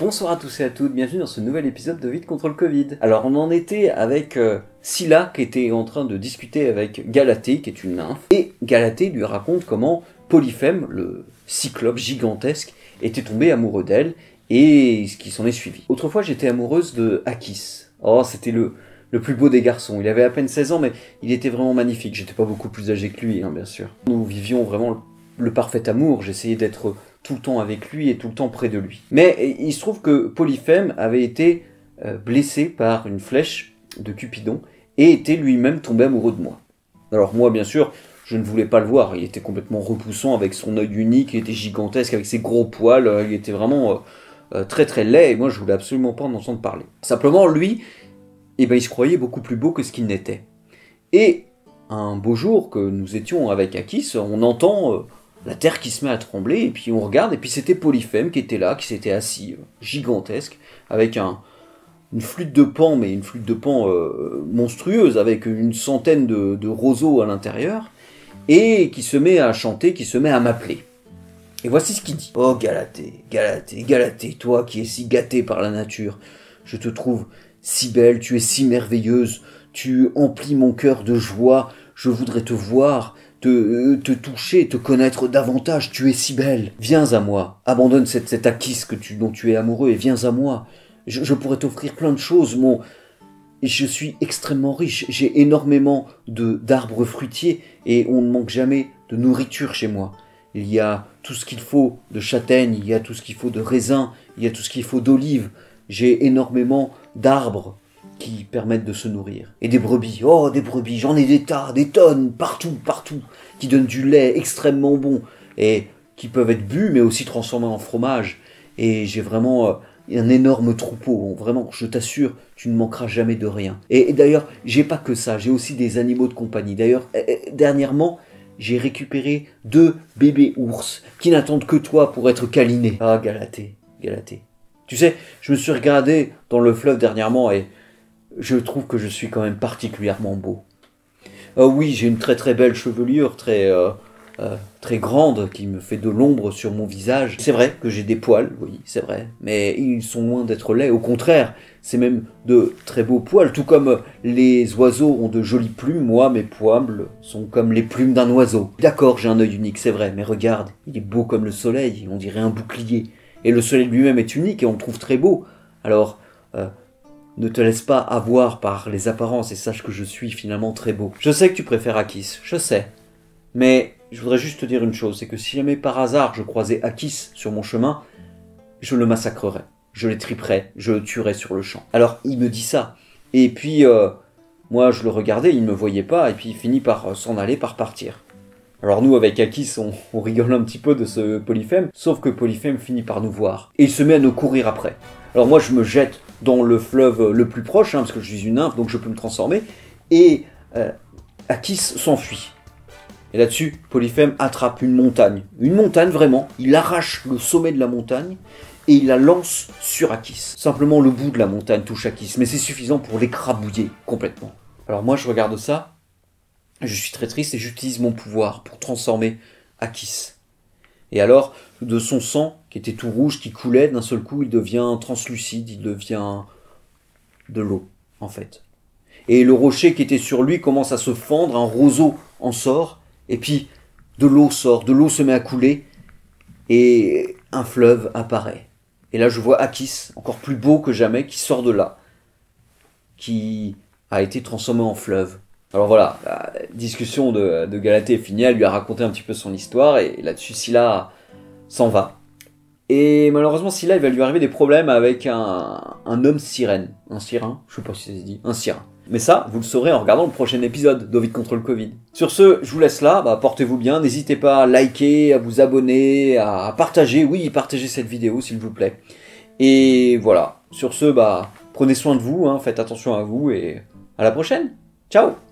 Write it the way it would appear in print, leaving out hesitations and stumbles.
Bonsoir à tous et à toutes, bienvenue dans ce nouvel épisode de Vite contre le Covid. Alors on en était avec Scylla qui était en train de discuter avec Galatée qui est une nymphe, et Galatée lui raconte comment Polyphème, le cyclope gigantesque, était tombé amoureux d'elle et ce qui s'en est suivi. Autrefois j'étais amoureuse de Akis. Oh, c'était le plus beau des garçons. Il avait à peine 16 ans mais il était vraiment magnifique. J'étais pas beaucoup plus âgé que lui, bien sûr. Nous vivions vraiment le parfait amour, j'essayais d'être tout le temps avec lui et tout le temps près de lui. Mais il se trouve que Polyphème avait été blessé par une flèche de Cupidon et était lui-même tombé amoureux de moi. Alors moi, bien sûr, je ne voulais pas le voir. Il était complètement repoussant avec son œil unique, il était gigantesque avec ses gros poils, il était vraiment très très laid et moi je voulais absolument pas en entendre parler. Simplement, lui, il se croyait beaucoup plus beau que ce qu'il n'était. Et un beau jour que nous étions avec Akis, on entend la terre qui se met à trembler, et puis on regarde, et puis c'était Polyphème qui était là, qui s'était assis, gigantesque, avec une flûte de Pan, mais une flûte de Pan monstrueuse, avec une centaine de roseaux à l'intérieur, et qui se met à chanter, qui se met à m'appeler. Et voici ce qu'il dit. « Oh Galatée, Galatée, Galatée, toi qui es si gâtée par la nature, je te trouve si belle, tu es si merveilleuse, tu emplis mon cœur de joie, je voudrais te voir, te toucher, te connaître davantage, tu es si belle. Viens à moi, abandonne cette Akis dont tu es amoureux et viens à moi. Je pourrais t'offrir plein de choses, je suis extrêmement riche, j'ai énormément d'arbres fruitiers et on ne manque jamais de nourriture chez moi. Il y a tout ce qu'il faut de châtaignes, il y a tout ce qu'il faut de raisins, il y a tout ce qu'il faut d'olives. J'ai énormément d'arbres qui permettent de se nourrir. Et des brebis, oh des brebis, j'en ai des tas, des tonnes, partout, qui donnent du lait extrêmement bon, et qui peuvent être bu, mais aussi transformés en fromage. Et j'ai vraiment un énorme troupeau, vraiment, je t'assure, tu ne manqueras jamais de rien. Et d'ailleurs, j'ai pas que ça, j'ai aussi des animaux de compagnie. D'ailleurs, dernièrement, j'ai récupéré 2 bébés ours, qui n'attendent que toi pour être câlinés. Ah, Galatée, Galatée. Tu sais, je me suis regardé dans le fleuve dernièrement, et je trouve que je suis quand même particulièrement beau. Oui, j'ai une très très belle chevelure, très grande, qui me fait de l'ombre sur mon visage. C'est vrai que j'ai des poils, oui, c'est vrai, mais ils sont loin d'être laids. Au contraire, c'est même de très beaux poils. Tout comme les oiseaux ont de jolies plumes, moi, mes poils sont comme les plumes d'un oiseau. D'accord, j'ai un œil unique, c'est vrai, mais regarde, il est beau comme le soleil, on dirait un bouclier. Et le soleil lui-même est unique et on le trouve très beau. Alors, ne te laisse pas avoir par les apparences et sache que je suis finalement très beau. Je sais que tu préfères Akis, je sais. Mais je voudrais juste te dire une chose, c'est que si jamais par hasard je croisais Akis sur mon chemin, je le massacrerais, je l'étriperais, je le tuerais sur le champ. Alors il me dit ça. Et puis, moi je le regardais, il ne me voyait pas, et puis il finit par s'en aller, par partir. Alors nous, avec Akis, on rigole un petit peu de ce Polyphème, sauf que Polyphème finit par nous voir. Et il se met à nous courir après. Alors moi, je me jette dans le fleuve le plus proche, parce que je suis une nymphe, donc je peux me transformer, et Akis s'enfuit. Et là-dessus, Polyphème attrape une montagne vraiment, il arrache le sommet de la montagne, et il la lance sur Akis. Simplement le bout de la montagne touche Akis, mais c'est suffisant pour l'écrabouiller complètement. Alors moi, je regarde ça, je suis très triste et j'utilise mon pouvoir pour transformer Akis. Et alors, de son sang, qui était tout rouge, qui coulait, d'un seul coup, il devient translucide, il devient de l'eau, en fait. Et le rocher qui était sur lui commence à se fendre, un roseau en sort, et puis de l'eau sort, de l'eau se met à couler, et un fleuve apparaît. Et là, je vois Akis, encore plus beau que jamais, qui sort de là, qui a été transformé en fleuve. Alors voilà, la discussion de Galatée est finie, elle lui a raconté un petit peu son histoire, et là-dessus, Scylla s'en va. Et malheureusement, Scylla, il va lui arriver des problèmes avec un homme sirène. Un sirin, je sais pas si ça se dit, un sirin. Mais ça, vous le saurez en regardant le prochain épisode d'Ovid contre le Covid. Sur ce, je vous laisse là, portez-vous bien, n'hésitez pas à liker, à vous abonner, à partager, oui, partagez cette vidéo s'il vous plaît. Et voilà, sur ce, prenez soin de vous, faites attention à vous, et à la prochaine. Ciao!